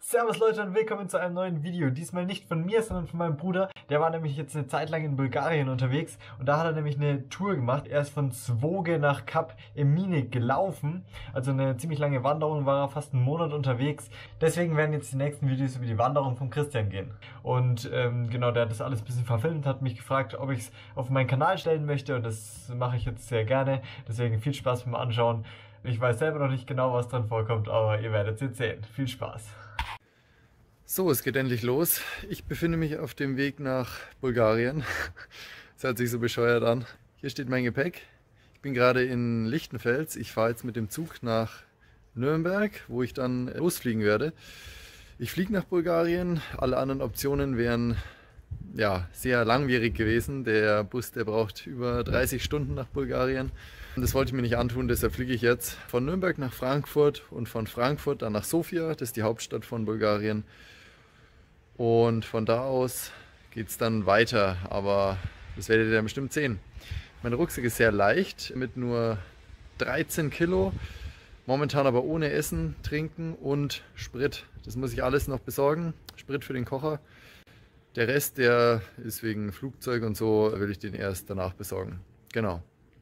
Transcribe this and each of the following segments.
Servus Leute und willkommen zu einem neuen Video. Diesmal nicht von mir, sondern von meinem Bruder. Der war nämlich jetzt eine Zeit lang in Bulgarien unterwegs und da hat er nämlich eine Tour gemacht. Er ist von Svoge nach Kap Emine gelaufen. Also eine ziemlich lange Wanderung, war er fast einen Monat unterwegs. Deswegen werden jetzt die nächsten Videos über die Wanderung von Christian gehen. Und genau, der hat das alles ein bisschen verfilmt, hat mich gefragt, ob ich es auf meinen Kanal stellen möchte und das mache ich jetzt sehr gerne. Deswegen viel Spaß beim Anschauen. Ich weiß selber noch nicht genau, was dran vorkommt, aber ihr werdet es jetzt sehen. Viel Spaß! So, es geht endlich los. Ich befinde mich auf dem Weg nach Bulgarien. Das hört sich so bescheuert an. Hier steht mein Gepäck. Ich bin gerade in Lichtenfels. Ich fahre jetzt mit dem Zug nach Nürnberg, wo ich dann losfliegen werde. Ich fliege nach Bulgarien. Alle anderen Optionen wären ja sehr langwierig gewesen. Der Bus, der braucht über 30 Stunden nach Bulgarien. Und das wollte ich mir nicht antun, deshalb fliege ich jetzt von Nürnberg nach Frankfurt und von Frankfurt dann nach Sofia. Das ist die Hauptstadt von Bulgarien. Und von da aus geht es dann weiter, aber das werdet ihr dann bestimmt sehen. Mein Rucksack ist sehr leicht, mit nur 13 Kilo, momentan aber ohne Essen, Trinken und Sprit. Das muss ich alles noch besorgen, Sprit für den Kocher. Der Rest, der ist wegen Flugzeug und so, will ich den erst danach besorgen. Genau.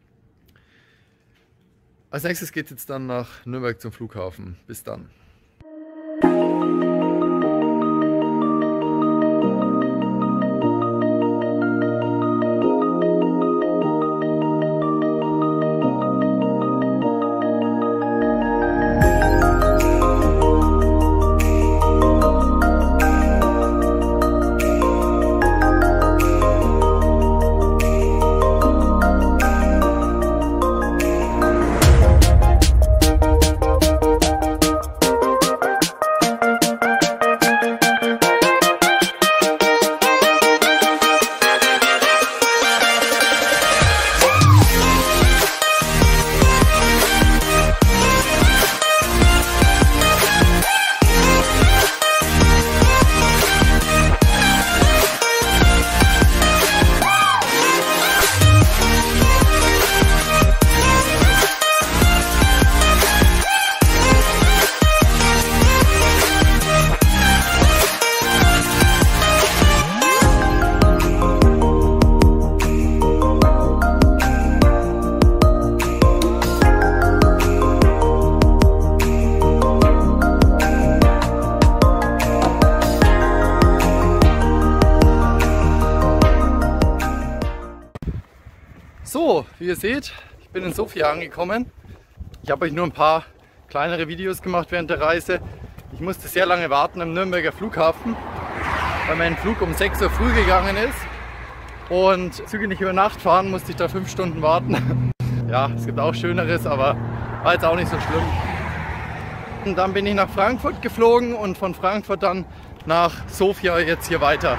Als nächstes geht es jetzt dann nach Nürnberg zum Flughafen. Bis dann. So, wie ihr seht, ich bin in Sofia angekommen. Ich habe euch nur ein paar kleinere Videos gemacht während der Reise. Ich musste sehr lange warten am Nürnberger Flughafen, weil mein Flug um 6 Uhr früh gegangen ist. Und Züge nicht über Nacht fahren, musste ich da 5 Stunden warten. Ja, es gibt auch Schöneres, aber war jetzt auch nicht so schlimm. Und dann bin ich nach Frankfurt geflogen und von Frankfurt dann nach Sofia jetzt hier weiter.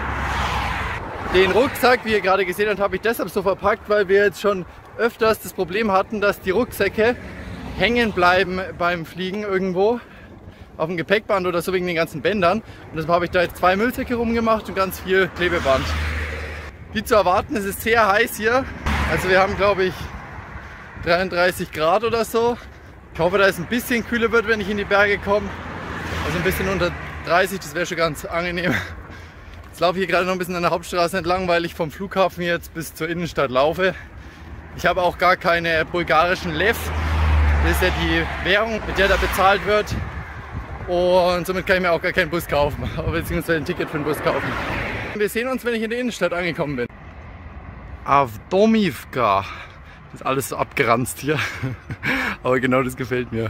Den Rucksack, wie ihr gerade gesehen habt, habe ich deshalb so verpackt, weil wir jetzt schon öfters das Problem hatten, dass die Rucksäcke hängen bleiben beim Fliegen irgendwo auf dem Gepäckband oder so wegen den ganzen Bändern. Und deshalb habe ich da jetzt 2 Müllsäcke rumgemacht und ganz viel Klebeband. Wie zu erwarten, es ist sehr heiß hier. Also wir haben, glaube ich, 33 Grad oder so. Ich hoffe, dass es ein bisschen kühler wird, wenn ich in die Berge komme. Also ein bisschen unter 30, das wäre schon ganz angenehm. Jetzt laufe ich hier gerade noch ein bisschen an der Hauptstraße entlang, weil ich vom Flughafen jetzt bis zur Innenstadt laufe. Ich habe auch gar keine bulgarischen Lev. Das ist ja die Währung, mit der da bezahlt wird. Und somit kann ich mir auch gar keinen Bus kaufen, beziehungsweise ein Ticket für den Bus kaufen. Wir sehen uns, wenn ich in der Innenstadt angekommen bin. Avdomivka. Das ist alles so abgeranzt hier. Aber genau das gefällt mir.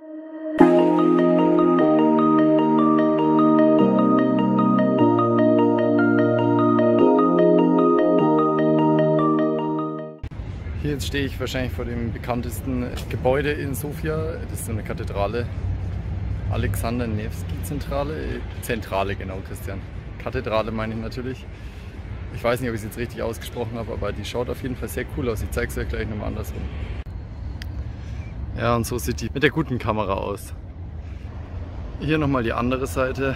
Hier jetzt stehe ich wahrscheinlich vor dem bekanntesten Gebäude in Sofia. Das ist so eine Kathedrale. Alexander Nevsky Zentrale. Zentrale, genau, Christian. Kathedrale meine ich natürlich. Ich weiß nicht, ob ich es jetzt richtig ausgesprochen habe, aber die schaut auf jeden Fall sehr cool aus. Ich zeige es euch gleich nochmal andersrum. Ja, und so sieht die mit der guten Kamera aus. Hier nochmal die andere Seite.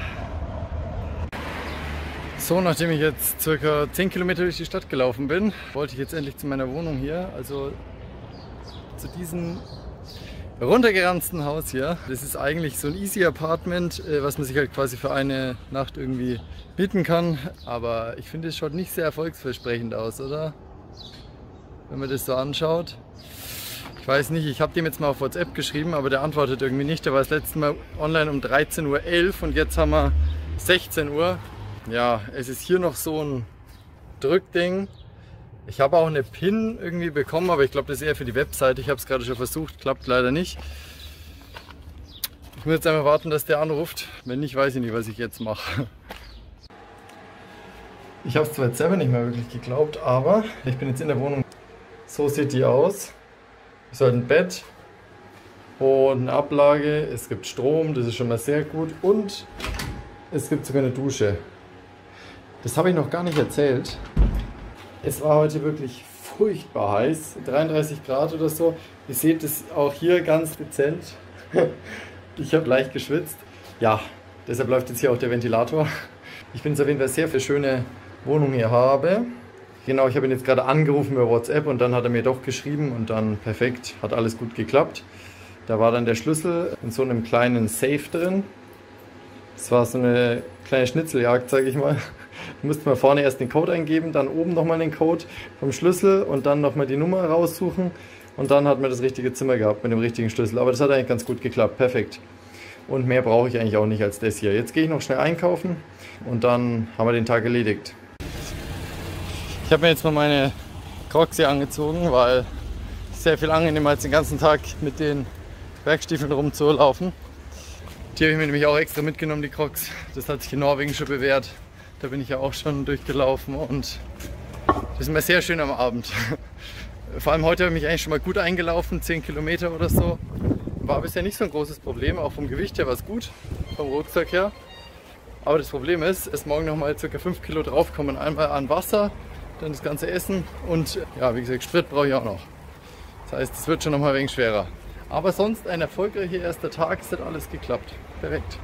So, nachdem ich jetzt ca. 10 Kilometer durch die Stadt gelaufen bin, wollte ich jetzt endlich zu meiner Wohnung hier. Also zu diesem runtergeranzten Haus hier. Das ist eigentlich so ein Easy Apartment, was man sich halt quasi für eine Nacht irgendwie mieten kann. Aber ich finde, es schaut nicht sehr erfolgsversprechend aus, oder? Wenn man das so anschaut. Ich weiß nicht, ich habe dem jetzt mal auf WhatsApp geschrieben, aber der antwortet irgendwie nicht. Der war das letzte Mal online um 13:11 Uhr und jetzt haben wir 16 Uhr. Ja, es ist hier noch so ein Drückding. Ich habe auch eine PIN irgendwie bekommen, aber ich glaube, das ist eher für die Webseite. Ich habe es gerade schon versucht, klappt leider nicht. Ich muss jetzt einfach warten, dass der anruft. Wenn nicht, weiß ich nicht, was ich jetzt mache. Ich habe es zwar jetzt selber nicht mehr wirklich geglaubt, aber ich bin jetzt in der Wohnung. So sieht die aus. Es ist halt ein Bett und eine Ablage. Es gibt Strom, das ist schon mal sehr gut. Und es gibt sogar eine Dusche. Das habe ich noch gar nicht erzählt. Es war heute wirklich furchtbar heiß, 33 Grad oder so. Ihr seht es auch hier ganz dezent. Ich habe leicht geschwitzt. Ja, deshalb läuft jetzt hier auch der Ventilator. Ich bin jetzt auf jeden Fall sehr für schöne Wohnung hier habe. Genau, ich habe ihn jetzt gerade angerufen über WhatsApp und dann hat er mir doch geschrieben und dann perfekt, hat alles gut geklappt. Da war dann der Schlüssel in so einem kleinen Safe drin. Das war so eine kleine Schnitzeljagd, sage ich mal. Da musste man vorne erst den Code eingeben, dann oben nochmal den Code vom Schlüssel und dann nochmal die Nummer raussuchen. Und dann hat man das richtige Zimmer gehabt mit dem richtigen Schlüssel. Aber das hat eigentlich ganz gut geklappt, perfekt. Und mehr brauche ich eigentlich auch nicht als das hier. Jetzt gehe ich noch schnell einkaufen und dann haben wir den Tag erledigt. Ich habe mir jetzt mal meine Crocs hier angezogen, weil es sehr viel angenehmer als den ganzen Tag mit den Bergstiefeln rumzulaufen. Die habe ich mir nämlich auch extra mitgenommen, die Crocs. Das hat sich in Norwegen schon bewährt. Da bin ich ja auch schon durchgelaufen und das ist immer sehr schön am Abend. Vor allem heute habe ich mich eigentlich schon mal gut eingelaufen, 10 Kilometer oder so. War bisher nicht so ein großes Problem, auch vom Gewicht her war es gut, vom Rucksack her. Aber das Problem ist, dass morgen nochmal ca. 5 Kilo draufkommen. Einmal an Wasser, dann das ganze Essen und ja, wie gesagt, Sprit brauche ich auch noch. Das heißt, es wird schon nochmal ein wenig schwerer. Aber sonst ein erfolgreicher erster Tag, es hat alles geklappt. Perfekt.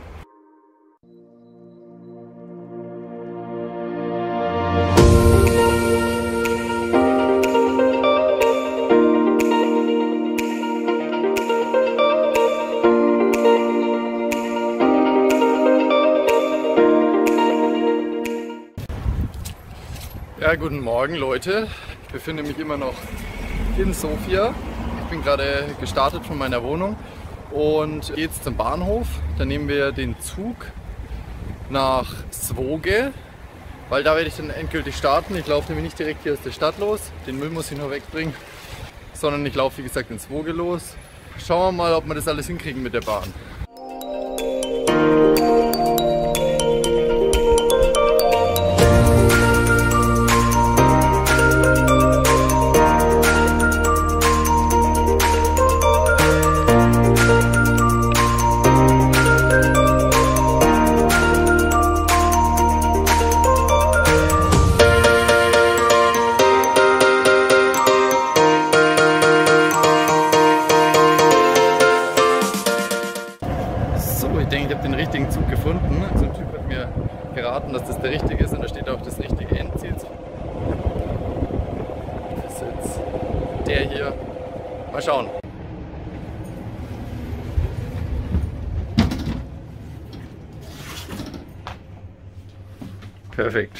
Ja, guten Morgen Leute, ich befinde mich immer noch in Sofia. Ich bin gerade gestartet von meiner Wohnung und gehe jetzt zum Bahnhof. Dann nehmen wir den Zug nach Svoge, weil da werde ich dann endgültig starten. Ich laufe nämlich nicht direkt hier aus der Stadt los, den Müll muss ich noch wegbringen, sondern ich laufe wie gesagt in Svoge los. Schauen wir mal, ob wir das alles hinkriegen mit der Bahn. Ich habe den richtigen Zug gefunden. So ein Typ hat mir geraten, dass das der richtige ist und da steht auch das richtige Endziel. Das ist jetzt der hier. Mal schauen. Perfekt.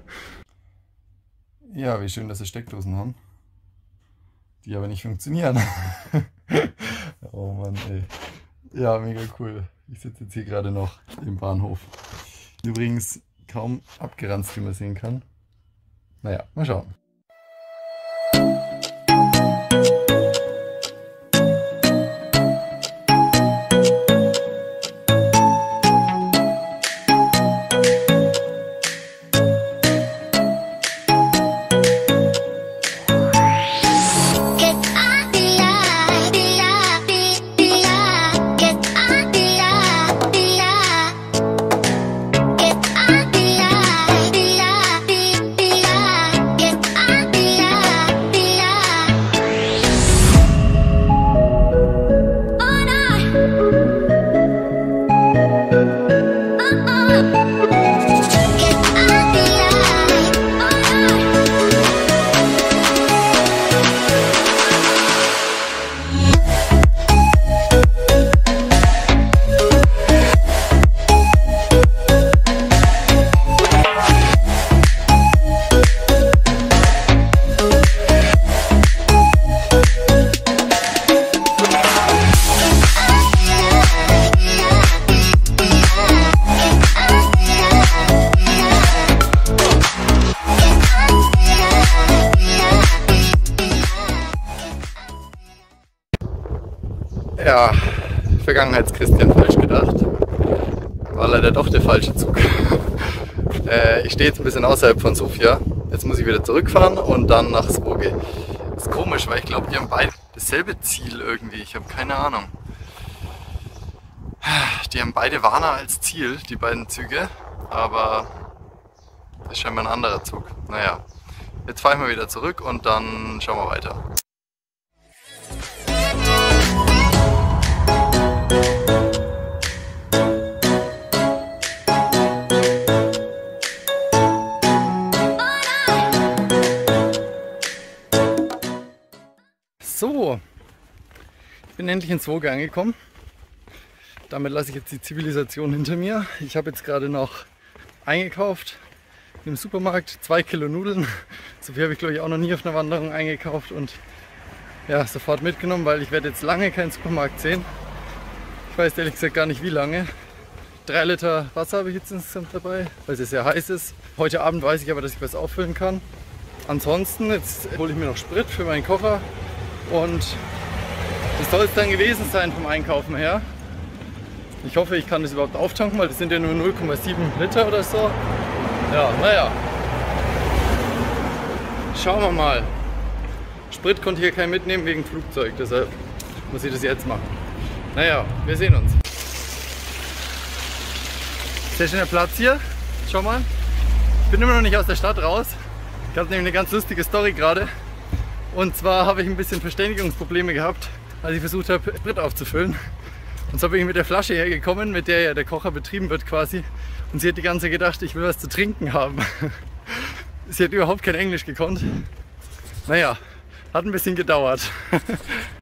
Ja, wie schön, dass sie Steckdosen haben, die aber nicht funktionieren. Oh Mann, ey. Ja, mega cool. Ich sitze jetzt hier gerade noch im Bahnhof. Übrigens kaum abgeranzt, wie man sehen kann. Naja, mal schauen. Get Vergangenheits-Christian falsch gedacht. War leider doch der falsche Zug. Ich stehe jetzt ein bisschen außerhalb von Sofia. Jetzt muss ich wieder zurückfahren und dann nach Svoge. Das ist komisch, weil ich glaube, die haben beide dasselbe Ziel irgendwie. Ich habe keine Ahnung. Die haben beide Varna als Ziel, die beiden Züge. Aber das ist scheinbar ein anderer Zug. Naja, jetzt fahre ich mal wieder zurück und dann schauen wir weiter. So, ich bin endlich in Svoge angekommen. Damit lasse ich jetzt die Zivilisation hinter mir. Ich habe jetzt gerade noch eingekauft im Supermarkt, 2 Kilo Nudeln. So viel habe ich, glaube ich, auch noch nie auf einer Wanderung eingekauft und ja, sofort mitgenommen, weil ich werde jetzt lange keinen Supermarkt sehen. Ich weiß ehrlich gesagt gar nicht wie lange. 3 Liter Wasser habe ich jetzt insgesamt dabei, weil es sehr heiß ist. Heute Abend weiß ich aber, dass ich was auffüllen kann. Ansonsten, jetzt hole ich mir noch Sprit für meinen Kocher und das soll es dann gewesen sein vom Einkaufen her. Ich hoffe, ich kann das überhaupt auftanken, weil das sind ja nur 0,7 Liter oder so. Ja, naja. Schauen wir mal. Sprit konnte hier kein mitnehmen wegen Flugzeug, deshalb muss ich das jetzt machen. Naja, wir sehen uns. Sehr schöner Platz hier. Schau mal. Ich bin immer noch nicht aus der Stadt raus. Ich habe nämlich eine ganz lustige Story gerade. Und zwar habe ich ein bisschen Verständigungsprobleme gehabt, als ich versucht habe, Sprit aufzufüllen. Und so bin ich mit der Flasche hergekommen, mit der ja der Kocher betrieben wird quasi. Und sie hat die ganze Zeit gedacht, ich will was zu trinken haben. Sie hat überhaupt kein Englisch gekonnt. Naja, hat ein bisschen gedauert.